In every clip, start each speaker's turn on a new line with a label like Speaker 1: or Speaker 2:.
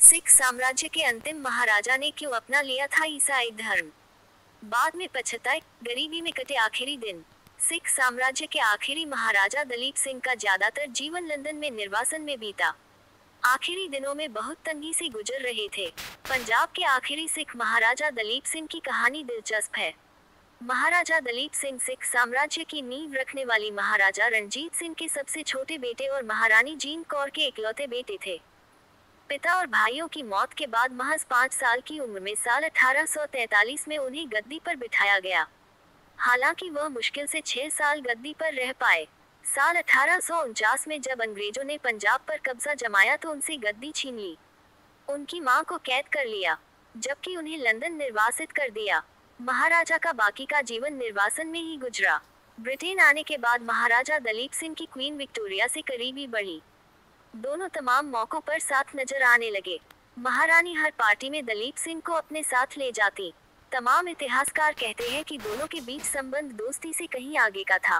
Speaker 1: सिख साम्राज्य के अंतिम महाराजा ने क्यों अपना लिया था ईसाई धर्म? बाद में पछताए, गरीबी में कटे आखिरी दिन। सिख साम्राज्य के आखिरी महाराजा दलीप सिंह का ज्यादातर जीवन लंदन में निर्वासन में बीता। आखिरी दिनों में बहुत तंगी से गुजर रहे थे। पंजाब के आखिरी सिख महाराजा दलीप सिंह की कहानी दिलचस्प है। महाराजा दलीप सिंह सिख साम्राज्य की नींव रखने वाली महाराजा रणजीत सिंह के सबसे छोटे बेटे और महारानी जीन कौर के इकलौते बेटे थे। पिता और भाइयों की मौत के बाद महज 5 साल की उम्र में साल 1843 में उन्हें गद्दी पर बिठाया गया। हालांकि वह मुश्किल से 6 साल गद्दी पर रह पाए। साल 1849 में जब अंग्रेजों ने पंजाब पर कब्जा जमाया तो उनसे गद्दी छीन ली। उनकी मां को कैद कर लिया, जबकि उन्हें लंदन निर्वासित कर दिया। महाराजा का बाकी का जीवन निर्वासन में ही गुजरा। ब्रिटेन आने के बाद महाराजा दलीप सिंह की क्वीन विक्टोरिया से करीबी बढ़ी। दोनों तमाम मौकों पर साथ नजर आने लगे। महारानी हर पार्टी में दलीप सिंह को अपने साथ ले जाती। तमाम इतिहासकार कहते हैं कि दोनों के बीच संबंध दोस्ती से कहीं आगे का था।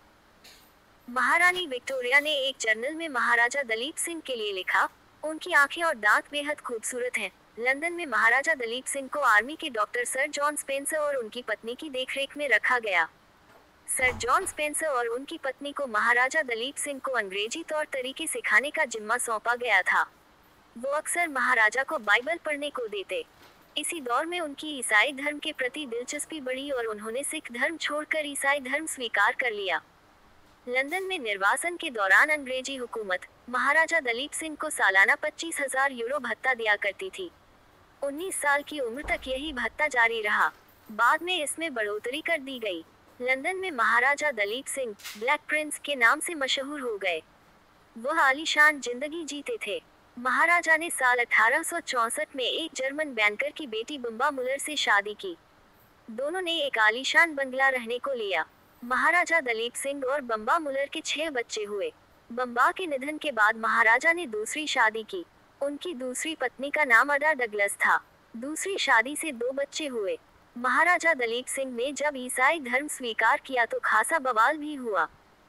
Speaker 1: महारानी विक्टोरिया ने एक जर्नल में महाराजा दलीप सिंह के लिए लिखा, उनकी आंखें और दांत बेहद खूबसूरत हैं। लंदन में महाराजा दलीप सिंह को आर्मी के डॉक्टर सर जॉन स्पेंसर और उनकी पत्नी की देखरेख में रखा गया। सर जॉन स्पेंसर और उनकी पत्नी को महाराजा दलीप सिंह को अंग्रेजी तौर तरीके सिखाने का जिम्मा सौंपा गया था। वो अक्सर महाराजा को बाइबल पढ़ने को देते। इसी दौर में उनकी ईसाई धर्म के प्रति दिलचस्पी बढ़ी और उन्होंने सिख धर्म छोड़कर ईसाई धर्म स्वीकार कर लिया। लंदन में निर्वासन के दौरान अंग्रेजी हुकूमत महाराजा दलीप सिंह को सालाना 25,000 यूरो भत्ता दिया करती थी। 19 साल की उम्र तक यही भत्ता जारी रहा। बाद में इसमें बढ़ोतरी कर दी गई। लंदन में महाराजा दलीप सिंह ब्लैक प्रिंस के नाम से मशहूर हो गए। वह आलीशान जिंदगी जीते थे। महाराजा ने साल 1864 में एक जर्मन बैंकर की बेटी बम्बा मुलर से शादी की। दोनों ने एक आलीशान बंगला रहने को लिया। महाराजा दलीप सिंह और बम्बा मुलर के 6 बच्चे हुए। बम्बा के निधन के बाद महाराजा ने दूसरी शादी की। उनकी दूसरी पत्नी का नाम अडा डगलस था। दूसरी शादी से 2 बच्चे हुए। महाराजा दलीप सिंह ने जब ईसाई धर्म स्वीकार किया तो खासा बवाल भी हुआ।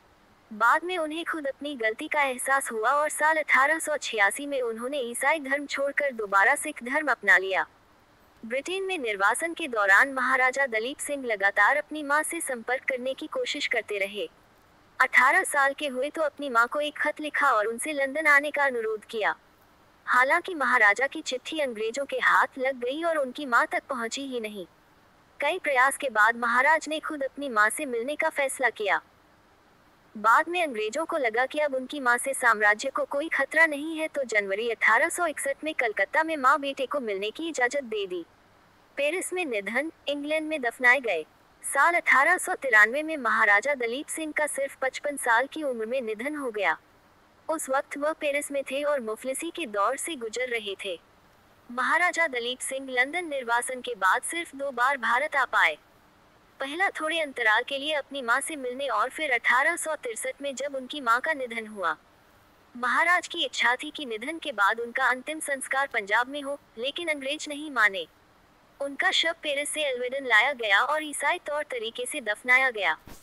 Speaker 1: बाद में उन्हें खुद अपनी गलती का एहसास हुआ और साल 1886 में उन्होंने ईसाई धर्म छोड़कर दोबारा सिख धर्म अपना लिया। ब्रिटेन में निर्वासन के दौरान महाराजा दलीप सिंह लगातार अपनी मां से संपर्क करने की कोशिश करते रहे। 18 साल के हुए तो अपनी मां को एक खत लिखा और उनसे लंदन आने का अनुरोध किया। हालांकि महाराजा की चिट्ठी अंग्रेजों के हाथ लग गई और उनकी मां तक पहुंची ही नहीं। कई प्रयास के बाद महाराज ने खुद अपनी मां से मिलने का फैसला किया। बाद में अंग्रेजों को लगा कि अब उनकी मां से साम्राज्य को कोई खतरा नहीं है तो जनवरी 1861 में कलकत्ता में मां बेटे को मिलने की इजाजत दे दी। पेरिस में निधन, इंग्लैंड में दफनाए गए। साल 1893 में महाराजा दलीप सिंह का सिर्फ 55 साल की उम्र में निधन हो गया। उस वक्त वह पेरिस में थे और मुफलिसी के दौर से गुजर रहे थे। महाराजा दलीप सिंह लंदन निर्वासन के बाद सिर्फ 2 बार भारत आ पाए। पहला थोड़े अंतराल के लिए अपनी मां से मिलने और फिर 1863 में जब उनकी मां का निधन हुआ। महाराज की इच्छा थी कि निधन के बाद उनका अंतिम संस्कार पंजाब में हो, लेकिन अंग्रेज नहीं माने। उनका शव पेरिस से एल्वेडन लाया गया और ईसाई तौर तरीके से दफनाया गया।